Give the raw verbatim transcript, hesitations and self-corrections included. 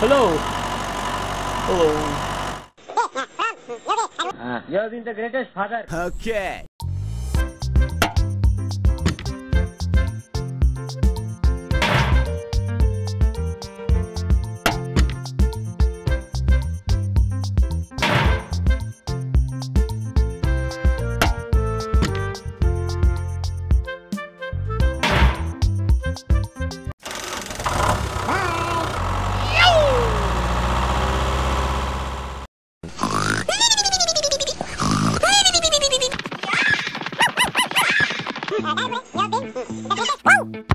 Hello. Hello. Uh, you have been the greatest father. Okay. Woo!